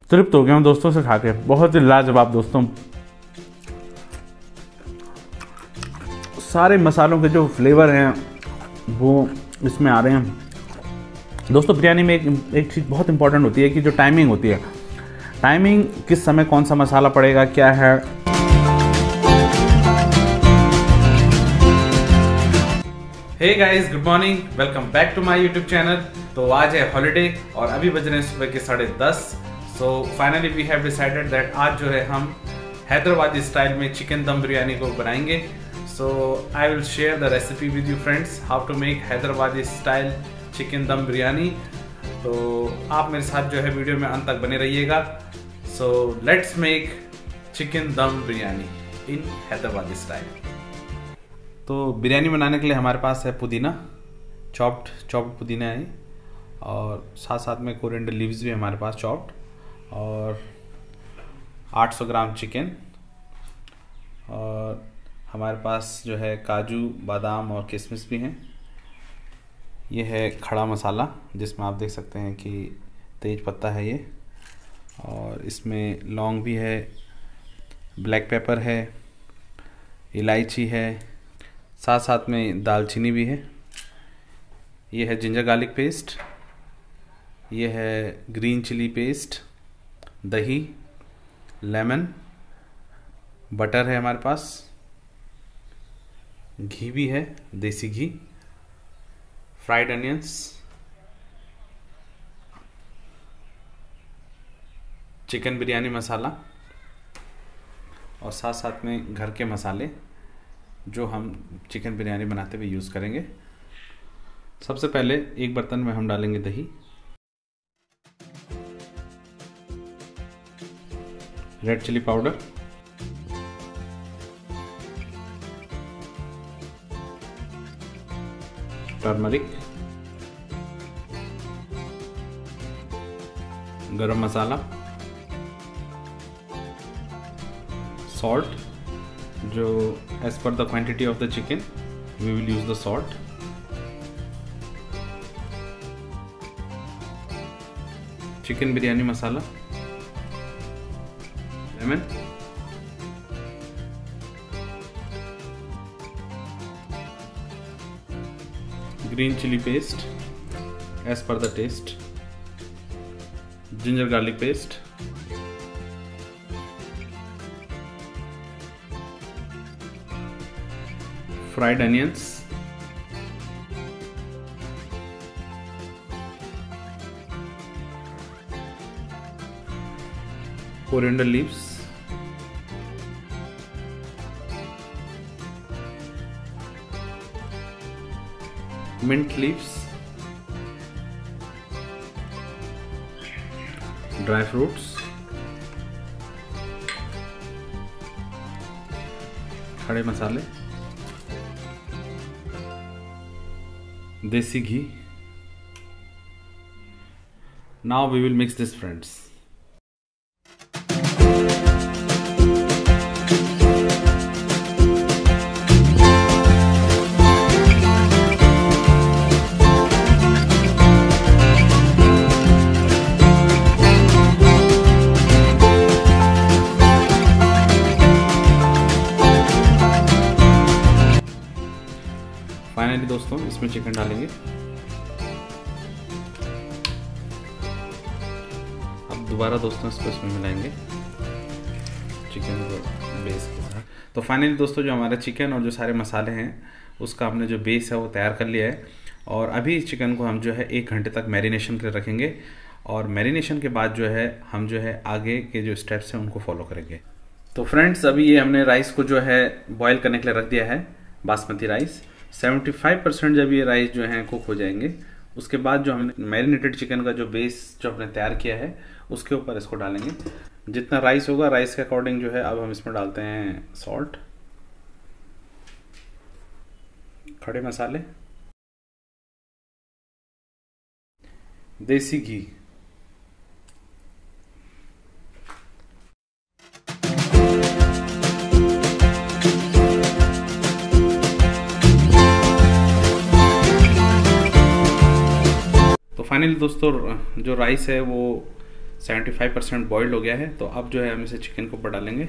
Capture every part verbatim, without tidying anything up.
तृप्त हो गया हूँ दोस्तों से खा के, बहुत ही लाजवाब दोस्तों। सारे मसालों के जो फ्लेवर हैं वो इसमें आ रहे हैं दोस्तों। बिरयानी में एक एक चीज़ बहुत इंपॉर्टेंट होती है कि जो टाइमिंग होती है, टाइमिंग किस समय कौन सा मसाला पड़ेगा क्या है। Hey guys, good morning, welcome back to my YouTube channel. तो आज है हॉलीडे और अभी बज रहे हैं सुबह के साढ़े दस। So finally we have decided that आज जो है हम हैदराबादी स्टाइल में चिकन दम बिरयानी को बनाएंगे। So I will share the recipe with you friends, how to make Hyderabadi style chicken dum biryani. तो आप मेरे साथ जो है वीडियो में अंत तक बने रहिएगा। So let's make chicken dum biryani in Hyderabadi style. तो बिरयानी बनाने के लिए हमारे पास है पुदीना, चॉप्ड चॉप्ड पुदीना है, और साथ साथ में कोरिएंडर लीव्स भी हमारे पास चॉप्ड, और आठ सौ ग्राम चिकन, और हमारे पास जो है काजू बादाम और किशमिश भी हैं। ये है खड़ा मसाला जिसमें आप देख सकते हैं कि तेज पत्ता है ये, और इसमें लौंग भी है, ब्लैक पेपर है, इलायची है, साथ साथ में दालचीनी भी है। ये है जिंजर गार्लिक पेस्ट, ये है ग्रीन चिली पेस्ट, दही, लेमन, बटर है हमारे पास, घी भी है, देसी घी, fried onions, chicken biryani masala, और साथ साथ में घर के मसाले जो हम चिकन बिरयानी बनाते हुए यूज़ करेंगे। सबसे पहले एक बर्तन में हम डालेंगे दही, red chilli powder, turmeric, garam masala, salt, जो as per the quantity of the chicken we will use the salt, chicken biryani masala, lemon, green chilli paste as per the taste, ginger garlic paste, fried onions, coriander leaves, mint leaves, dry fruits, खड़े मसाले, देसी घी। Now we will mix this, friends. Finally दोस्तों इसमें chicken डालेंगे। अब दोबारा दोस्तों इसको इसमें मिलाएंगे चिकन को बेस के साथ। तो फाइनली दोस्तों जो हमारा चिकन और जो सारे मसाले हैं उसका हमने जो बेस है वो तैयार कर लिया है, और अभी इस चिकन को हम जो है एक घंटे तक मैरिनेशन के लिए रखेंगे, और मैरिनेशन के बाद जो है हम जो है आगे के जो स्टेप्स हैं उनको फॉलो करेंगे। तो फ्रेंड्स अभी ये हमने राइस को जो है बॉयल करने के लिए रख दिया है, बासमती राइस। पचहत्तर परसेंट जब ये राइस जो है कुक हो जाएंगे, उसके बाद जो हमने मैरिनेटेड चिकन का जो बेस जो हमने तैयार किया है उसके ऊपर इसको डालेंगे। जितना राइस होगा राइस के अकॉर्डिंग जो है अब हम इसमें डालते हैं सॉल्ट, खड़े मसाले, देसी घी, फाइनली दोस्तों जो राइस है वो पचहत्तर परसेंट बॉइल्ड हो गया है। तो अब जो है हम इसे चिकन के ऊपर डालेंगे।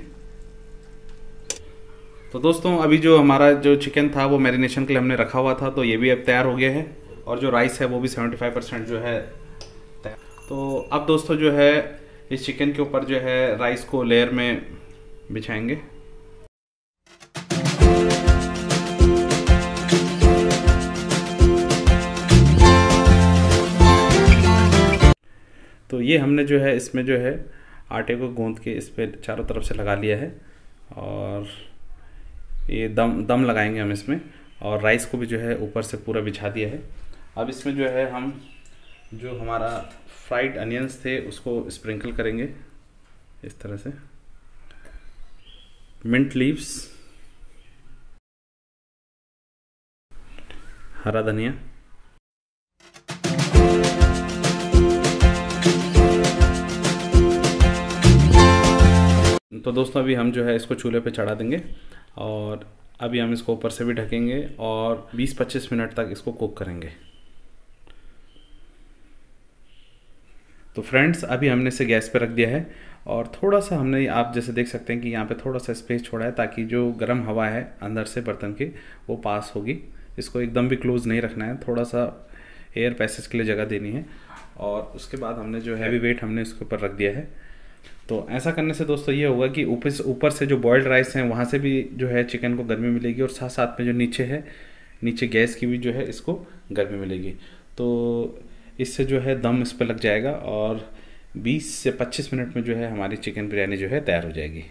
तो दोस्तों अभी जो हमारा जो चिकन था वो मैरिनेशन के लिए हमने रखा हुआ था, तो ये भी अब तैयार हो गया है और जो राइस है वो भी पचहत्तर परसेंट जो है तैयार। तो अब दोस्तों जो है इस चिकन के ऊपर जो है राइस को लेयर में बिछाएंगे। तो ये हमने जो है इसमें जो है आटे को गूंद के इस पे चारों तरफ से लगा लिया है और ये दम दम लगाएंगे हम इसमें, और राइस को भी जो है ऊपर से पूरा बिछा दिया है। अब इसमें जो है हम जो हमारा फ्राइड अनियंस थे उसको स्प्रिंकल करेंगे इस तरह से, मिंट लीव्स, हरा धनिया, तो दोस्तों अभी हम जो है इसको चूल्हे पे चढ़ा देंगे और अभी हम इसको ऊपर से भी ढकेंगे और बीस पच्चीस मिनट तक इसको कुक करेंगे। तो फ्रेंड्स अभी हमने इसे गैस पे रख दिया है और थोड़ा सा हमने, आप जैसे देख सकते हैं कि यहाँ पे थोड़ा सा स्पेस छोड़ा है ताकि जो गर्म हवा है अंदर से बर्तन की वो पास होगी। इसको एकदम भी क्लोज नहीं रखना है, थोड़ा सा एयर पैसेज के लिए जगह देनी है। और उसके बाद हमने जो हैवी वेट हमने इसके ऊपर रख दिया है। तो ऐसा करने से दोस्तों ये होगा कि ऊपर से ऊपर से जो बॉइल्ड राइस हैं वहाँ से भी जो है चिकन को गर्मी मिलेगी और साथ साथ में जो नीचे है, नीचे गैस की भी जो है इसको गर्मी मिलेगी। तो इससे जो है दम इस पर लग जाएगा और बीस से पच्चीस मिनट में जो है हमारी चिकन बिरयानी जो है तैयार हो जाएगी।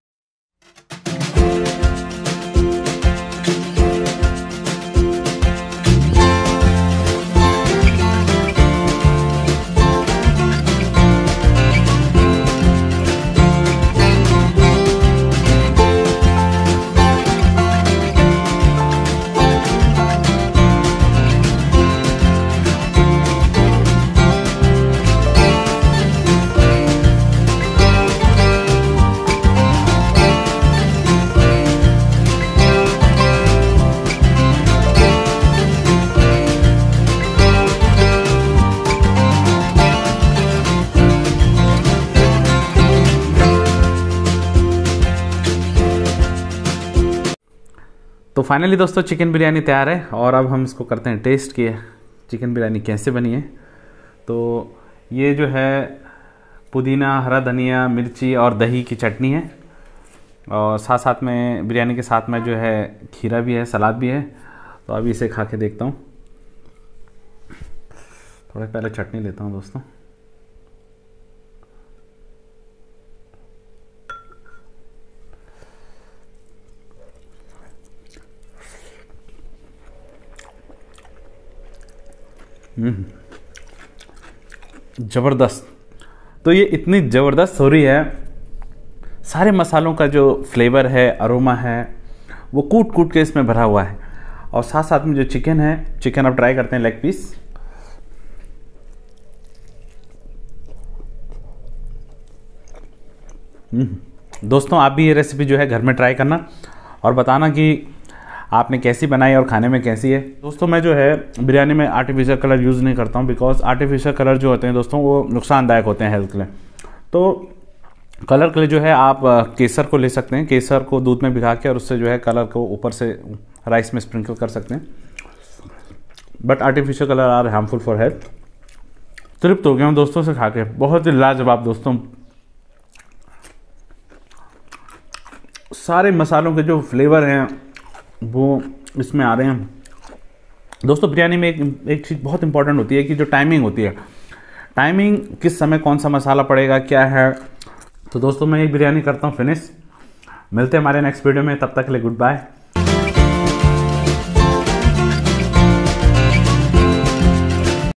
तो फाइनली दोस्तों चिकन बिरयानी तैयार है और अब हम इसको करते हैं टेस्ट कि चिकन बिरयानी कैसे बनी है। तो ये जो है पुदीना, हरा धनिया, मिर्ची और दही की चटनी है और साथ साथ में बिरयानी के साथ में जो है खीरा भी है, सलाद भी है। तो अभी इसे खा के देखता हूँ। थोड़ा पहले चटनी लेता हूँ दोस्तों। ज़बरदस्त। तो ये इतनी ज़बरदस्त हो रही है, सारे मसालों का जो फ्लेवर है, अरोमा है, वो कूट कूट के इसमें भरा हुआ है। और साथ साथ में जो चिकन है, चिकन अब ट्राई करते हैं लेग पीस। दोस्तों आप भी ये रेसिपी जो है घर में ट्राई करना और बताना कि आपने कैसी बनाई और खाने में कैसी है। दोस्तों मैं जो है बिरयानी में आर्टिफिशियल कलर यूज़ नहीं करता हूँ, बिकॉज आर्टिफिशियल कलर जो होते हैं दोस्तों वो नुकसानदायक होते हैं हेल्थ के लिए। तो कलर के लिए जो है आप केसर को ले सकते हैं, केसर को दूध में भिगा के और उससे जो है कलर को ऊपर से राइस में स्प्रिंकल कर सकते हैं। But artificial colour are harmful for health. तृप्त हो गया हूँ दोस्तों से खा के, बहुत ही लाजवाब दोस्तों। सारे मसालों के जो फ्लेवर हैं वो इसमें आ रहे हैं। दोस्तों बिरयानी में एक एक चीज़ बहुत इंपॉर्टेंट होती है कि जो टाइमिंग होती है, टाइमिंग किस समय कौन सा मसाला पड़ेगा क्या है। तो दोस्तों मैं ये बिरयानी करता हूँ फिनिश। मिलते हैं हमारे नेक्स्ट वीडियो में, तब तक के लिए गुड बाय।